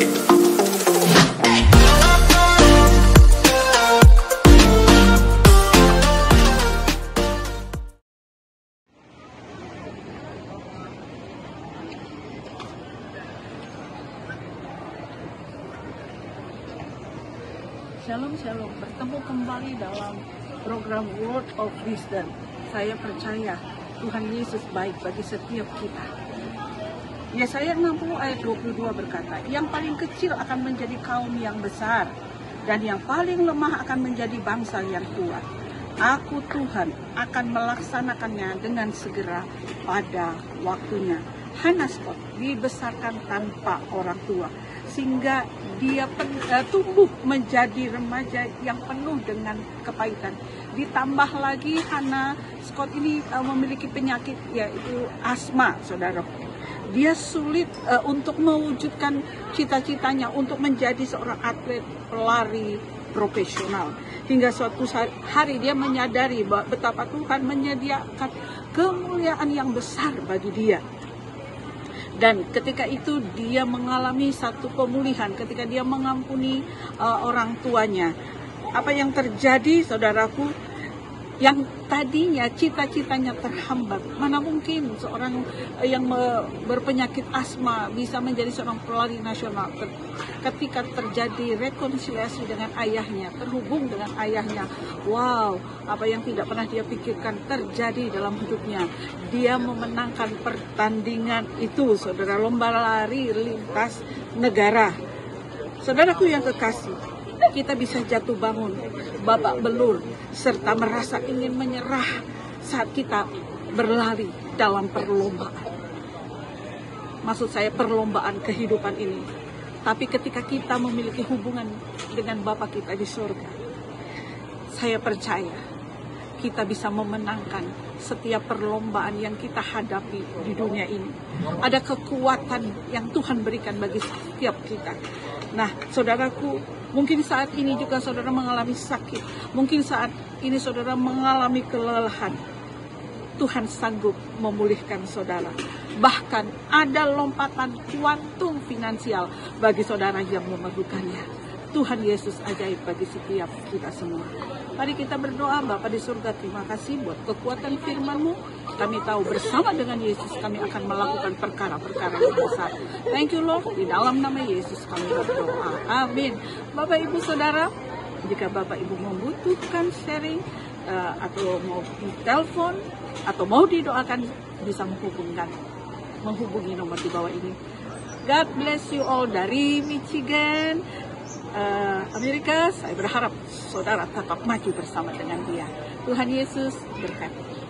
Shalom, shalom. Bertemu kembali dalam program Word of Wisdom. Saya percaya Tuhan Yesus baik bagi setiap kita. Yesaya 60 ayat 22 berkata, yang paling kecil akan menjadi kaum yang besar, dan yang paling lemah akan menjadi bangsa yang kuat. Aku Tuhan akan melaksanakannya dengan segera pada waktunya. Hannah Scott dibesarkan tanpa orang tua, sehingga dia tumbuh menjadi remaja yang penuh dengan kepahitan. Ditambah lagi Hannah Scott ini memiliki penyakit yaitu asma, saudara. Dia sulit untuk mewujudkan cita-citanya untuk menjadi seorang atlet pelari profesional. Hingga suatu hari dia menyadari bahwa betapa Tuhan menyediakan kemuliaan yang besar bagi dia. Dan ketika itu dia mengalami satu pemulihan, ketika dia mengampuni orang tuanya. Apa yang terjadi, saudaraku? Yang tadinya cita-citanya terhambat. Mana mungkin seorang yang berpenyakit asma bisa menjadi seorang pelari nasional. Ketika terjadi rekonsiliasi dengan ayahnya, terhubung dengan ayahnya, wow, apa yang tidak pernah dia pikirkan terjadi dalam hidupnya. Dia memenangkan pertandingan itu, saudara, lomba lari lintas negara. Saudaraku yang kekasih, kita bisa jatuh bangun, babak belur, serta merasa ingin menyerah saat kita berlari dalam perlombaan. Maksud saya perlombaan kehidupan ini. Tapi ketika kita memiliki hubungan dengan Bapa kita di surga, saya percaya kita bisa memenangkan setiap perlombaan yang kita hadapi di dunia ini. Ada kekuatan yang Tuhan berikan bagi setiap kita. Nah, saudaraku, mungkin saat ini juga saudara mengalami sakit. Mungkin saat ini saudara mengalami kelelahan. Tuhan sanggup memulihkan saudara. Bahkan ada lompatan kuantum finansial bagi saudara yang memerlukannya. Tuhan Yesus ajaib bagi setiap kita semua. Mari kita berdoa. Bapa di surga, terima kasih buat kekuatan firman-Mu. Kami tahu bersama dengan Yesus kami akan melakukan perkara-perkara yang besar. Thank you Lord, di dalam nama Yesus kami berdoa. Amin. Bapak Ibu Saudara, jika Bapak Ibu membutuhkan sharing atau mau ditelepon atau mau didoakan, bisa menghubungi nomor di bawah ini. God bless you all dari Michigan, Amerika. Saya berharap saudara tetap maju bersama dengan Dia. Tuhan Yesus berkati.